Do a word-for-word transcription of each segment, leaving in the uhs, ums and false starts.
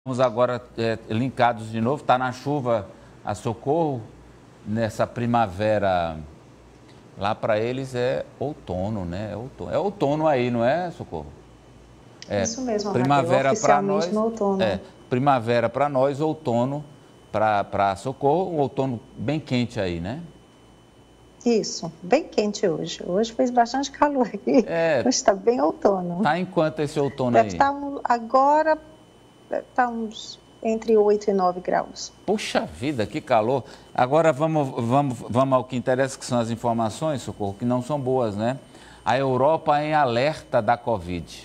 Estamos agora é, linkados de novo, está na chuva a Socorro, nessa primavera, lá para eles é outono, né? É outono, é outono aí, não é, Socorro? É, Isso mesmo, primavera para nós, no outono. É, primavera para nós, outono para Socorro, um outono bem quente aí, né? Isso, bem quente hoje. Hoje fez bastante calor aqui, é, mas está bem outono. Está em quanto esse outono Deve aí? Estar um, agora está uns entre oito e nove graus. Puxa vida, que calor. Agora vamos, vamos, vamos ao que interessa, que são as informações, Socorro, que não são boas, né? A Europa em alerta da Covid.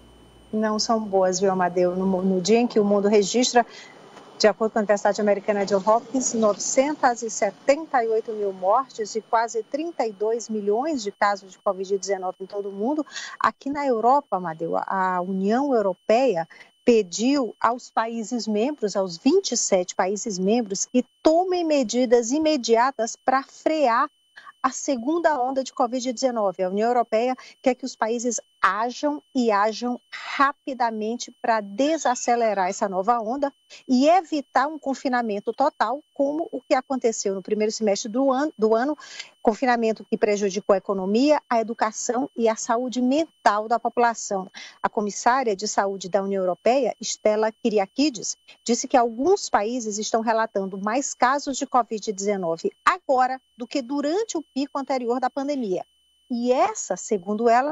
Não são boas, viu, Amadeu? No, no dia em que o mundo registra, de acordo com a Universidade Americana de Johns Hopkins, novecentos e setenta e oito mil mortes e quase trinta e dois milhões de casos de Covid dezenove em todo o mundo. Aqui na Europa, Amadeu, a União Europeia pediu aos países membros, aos vinte e sete países membros, que tomem medidas imediatas para frear a segunda onda de Covid dezenove. A União Europeia quer que os países ajam e ajam rapidamente para desacelerar essa nova onda e evitar um confinamento total, como o que aconteceu no primeiro semestre do ano, do ano, confinamento que prejudicou a economia, a educação e a saúde mental da população. A comissária de saúde da União Europeia, Stella Kyriakides, disse que alguns países estão relatando mais casos de Covid dezenove agora do que durante o pico anterior da pandemia. E essa, segundo ela,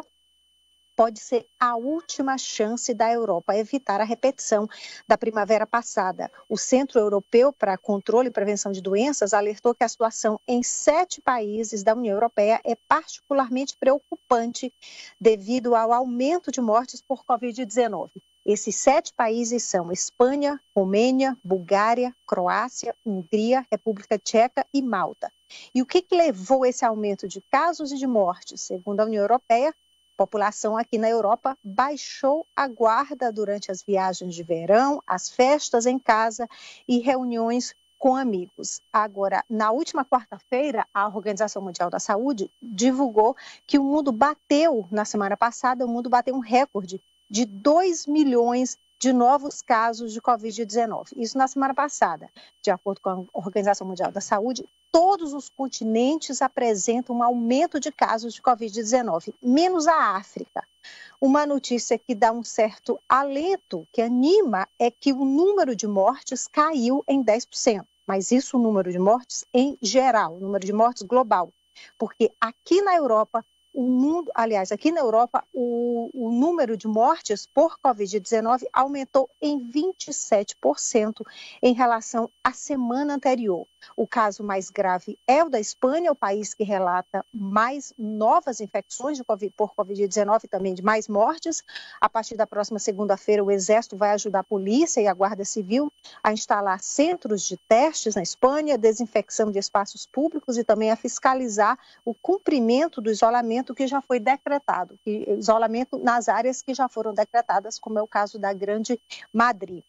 pode ser a última chance da Europa evitar a repetição da primavera passada. O Centro Europeu para Controle e Prevenção de Doenças alertou que a situação em sete países da União Europeia é particularmente preocupante devido ao aumento de mortes por Covid dezenove. Esses sete países são Espanha, Romênia, Bulgária, Croácia, Hungria, República Tcheca e Malta. E o que, que levou esse aumento de casos e de mortes? Segundo a União Europeia, a população aqui na Europa baixou a guarda durante as viagens de verão, as festas em casa e reuniões com amigos. Agora, na última quarta-feira, a Organização Mundial da Saúde divulgou que o mundo bateu, na semana passada, o mundo bateu um recorde de dois milhões de novos casos de Covid dezenove. Isso na semana passada. De acordo com a Organização Mundial da Saúde, todos os continentes apresentam um aumento de casos de Covid dezenove, menos a África. Uma notícia que dá um certo alento, que anima, é que o número de mortes caiu em dez por cento. Mas isso o número de mortes em geral, o número de mortes global. Porque aqui na Europa, o mundo, aliás, aqui na Europa, o, o número de mortes por Covid dezenove aumentou em vinte e sete por cento em relação à semana anterior. O caso mais grave é o da Espanha, o país que relata mais novas infecções de COVID, por Covid dezenove e também de mais mortes. A partir da próxima segunda-feira, o Exército vai ajudar a polícia e a Guarda Civil a instalar centros de testes na Espanha, desinfecção de espaços públicos e também a fiscalizar o cumprimento do isolamento que já foi decretado, que, isolamento nas áreas que já foram decretadas, como é o caso da Grande Madrid.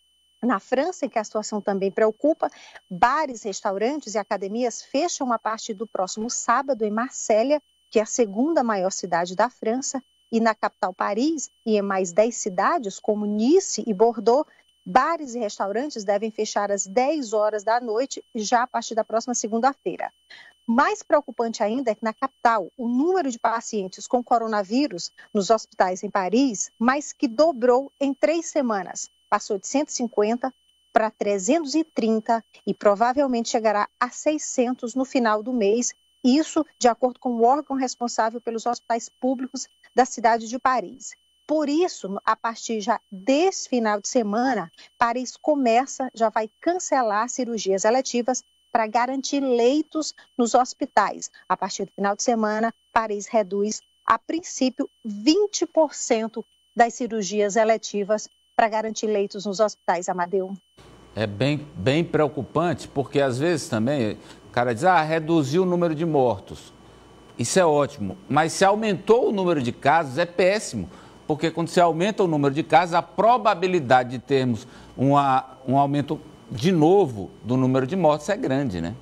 Na França, em que a situação também preocupa, bares, restaurantes e academias fecham a partir do próximo sábado em Marselha, que é a segunda maior cidade da França, e na capital Paris e em mais dez cidades, como Nice e Bordeaux, bares e restaurantes devem fechar às dez horas da noite, já a partir da próxima segunda-feira. Mais preocupante ainda é que na capital, o número de pacientes com coronavírus nos hospitais em Paris mais que dobrou em três semanas. Passou de cento e cinquenta para trezentos e trinta e provavelmente chegará a seiscentos no final do mês. Isso de acordo com o órgão responsável pelos hospitais públicos da cidade de Paris. Por isso, a partir já desse final de semana, Paris começa, já vai cancelar cirurgias eletivas para garantir leitos nos hospitais. A partir do final de semana, Paris reduz, a princípio, vinte por cento das cirurgias eletivas para garantir leitos nos hospitais, Amadeu. É bem, bem preocupante, porque às vezes também o cara diz, ah, reduziu o número de mortos. Isso é ótimo, mas se aumentou o número de casos, é péssimo, porque quando se aumenta o número de casos, a probabilidade de termos uma, um aumento de novo do número de mortes é grande, né?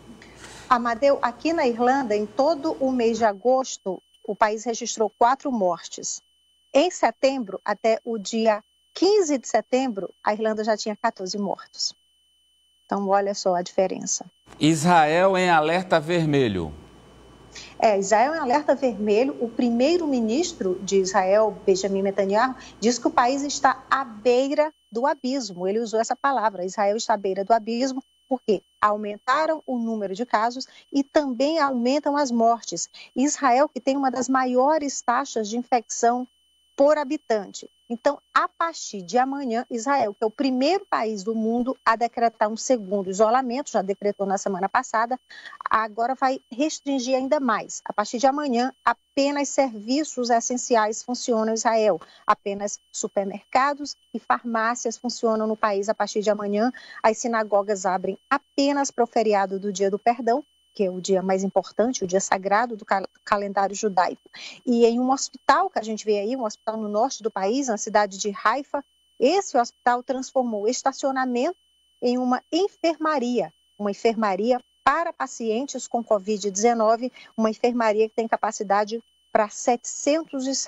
Amadeu, aqui na Irlanda, em todo o mês de agosto, o país registrou quatro mortes. Em setembro, até o dia quinze de setembro, a Irlanda já tinha quatorze mortos. Então, olha só a diferença. Israel em alerta vermelho. É, Israel em alerta vermelho. O primeiro-ministro de Israel, Benjamin Netanyahu, diz que o país está à beira do abismo. Ele usou essa palavra, Israel está à beira do abismo, porque aumentaram o número de casos e também aumentam as mortes. Israel, que tem uma das maiores taxas de infecção por habitante. Então, a partir de amanhã, Israel, que é o primeiro país do mundo a decretar um segundo isolamento, já decretou na semana passada, agora vai restringir ainda mais. A partir de amanhã, apenas serviços essenciais funcionam em Israel. Apenas supermercados e farmácias funcionam no país a partir de amanhã. As sinagogas abrem apenas para o feriado do Dia do Perdão, que é o dia mais importante, o dia sagrado do cal- calendário judaico. E em um hospital que a gente vê aí, um hospital no norte do país, na cidade de Haifa, esse hospital transformou o estacionamento em uma enfermaria, uma enfermaria para pacientes com covid dezenove, uma enfermaria que tem capacidade para setecentos e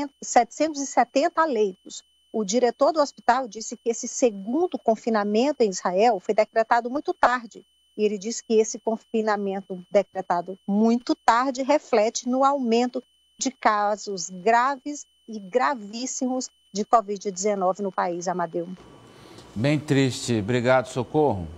setenta leitos. O diretor do hospital disse que esse segundo confinamento em Israel foi decretado muito tarde. E ele disse que esse confinamento decretado muito tarde reflete no aumento de casos graves e gravíssimos de covid dezenove no país, Amadeu. Bem triste. Obrigado, Socorro.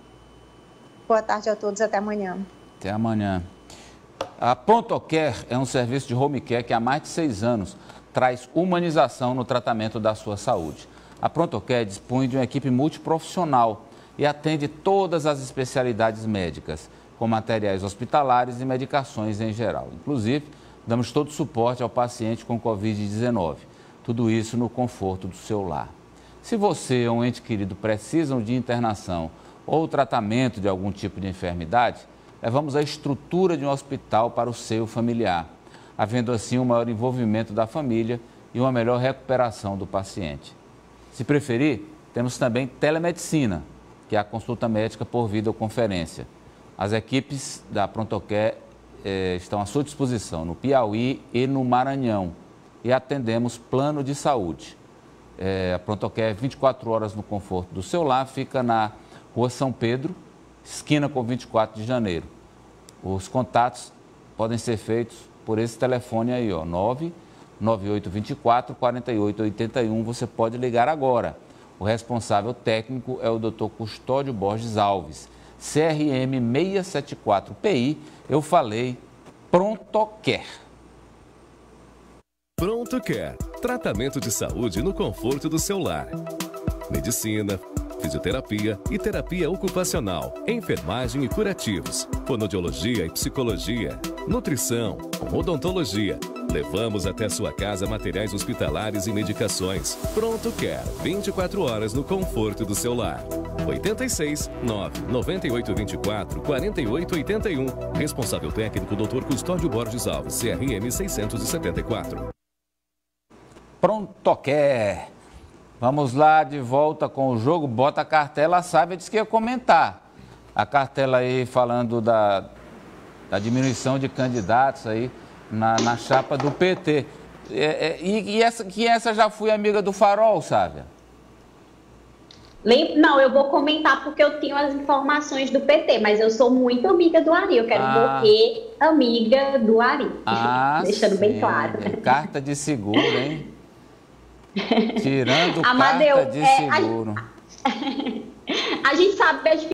Boa tarde a todos, até amanhã. Até amanhã. A ProntoCare é um serviço de home care que há mais de seis anos traz humanização no tratamento da sua saúde. A ProntoCare dispõe de uma equipe multiprofissional e atende todas as especialidades médicas, com materiais hospitalares e medicações em geral. Inclusive, damos todo o suporte ao paciente com covid dezenove. Tudo isso no conforto do seu lar. Se você ou um ente querido precisam de internação ou tratamento de algum tipo de enfermidade, levamos a estrutura de um hospital para o seu familiar, havendo assim um maior envolvimento da família e uma melhor recuperação do paciente. Se preferir, temos também telemedicina, que é a consulta médica por videoconferência. As equipes da ProntoCare eh, estão à sua disposição no Piauí e no Maranhão e atendemos plano de saúde. Eh, a ProntoCare vinte e quatro horas no conforto do seu lar, fica na Rua São Pedro, esquina com vinte e quatro de janeiro. Os contatos podem ser feitos por esse telefone aí, ó, nove nove oito dois quatro, quatro oito oito um. Você pode ligar agora. O responsável técnico é o doutor Custódio Borges Alves, C R M seiscentos e setenta e quatro P I. Eu falei ProntoCare. ProntoCare, tratamento de saúde no conforto do seu lar. Medicina, fisioterapia e terapia ocupacional, enfermagem e curativos, fonoaudiologia e psicologia, nutrição, odontologia. Levamos até sua casa materiais hospitalares e medicações. ProntoCare, vinte e quatro horas no conforto do seu lar. oito seis, nove nove oito dois quatro, quatro oito oito um. Responsável técnico doutor Custódio Borges Alves, C R M seiscentos e setenta e quatro. ProntoCare. Vamos lá, de volta com o jogo. Bota a cartela, a Sávia disse que ia comentar. A cartela aí falando da, da diminuição de candidatos aí na, na chapa do P T. É, é, e, e essa, que essa já foi amiga do Farol, Sávia? Não, eu vou comentar porque eu tenho as informações do P T, mas eu sou muito amiga do Ari. Eu quero Ah. morrer amiga do Ari. Ah, Deixando sim. bem claro. Carta de seguro, hein? Tirando Amadeu, carta de é, a- seguro. A gente sabe as